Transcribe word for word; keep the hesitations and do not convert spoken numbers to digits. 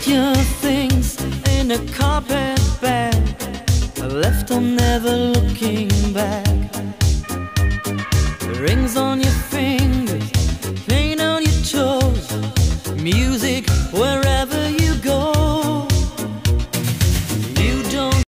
your things in a carpet bag, left on never looking back. The rings on your